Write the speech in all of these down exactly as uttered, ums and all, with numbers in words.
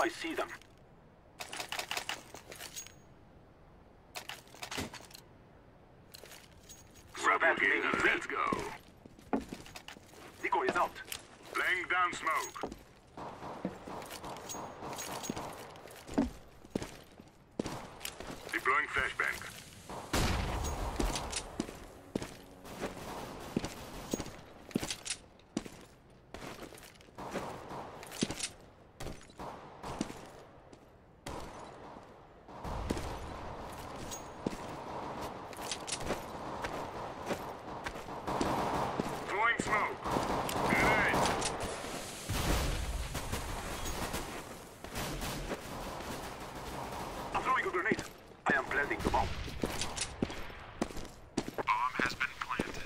I see them. Replicator, let's go. Decoy is out. Laying down smoke. Deploying flashbang. Throwing smoke. Grenade. I'm throwing a grenade. I am planting the bomb. Bomb has been planted.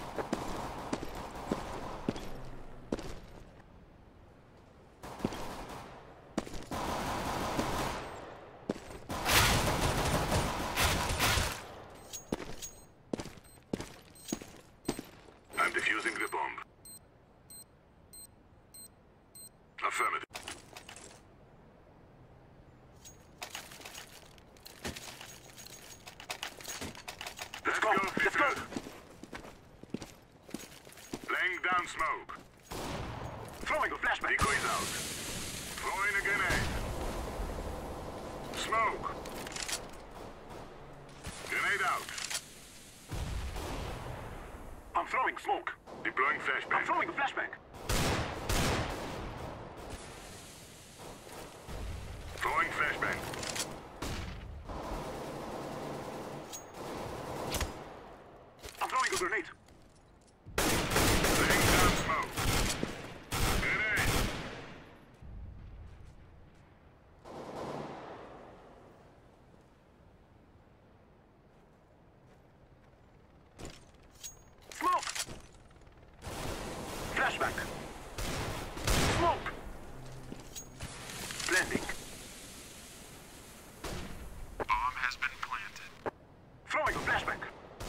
I'm defusing the bomb. Affirmative. Let's go. Let's go. Laying down smoke. Throwing a flashbang. Decoys out. Throwing a grenade. Smoke. Grenade out. I'm throwing smoke. Deploying I'm flashbang. throwing a flashbang. Throwing flashbang. I'm throwing a grenade. Laying down smoke. Grenade. Smoke. Flashbang. Smoke. Blending. Bomb has been planted. Throwing a flashbang.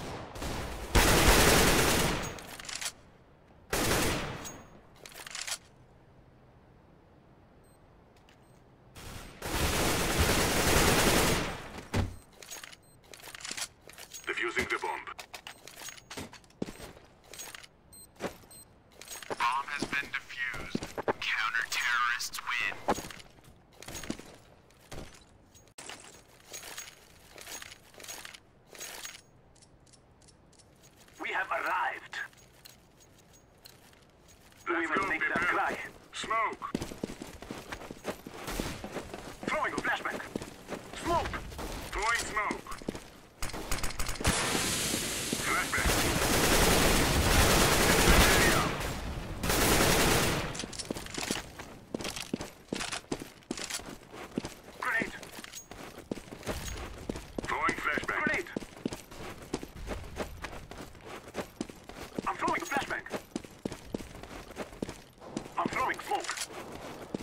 Defusing the bomb. Bomb has been defused. Counter-terrorists win. We have arrived. We Let's will go, make them people. cry. Smoke. Throwing a flashbang. Smoke. Throwing smoke. Flashbang. Incendiary out. Grenade. Throwing flashbang. Grenade. I'm throwing a flashbang. I'm throwing smoke.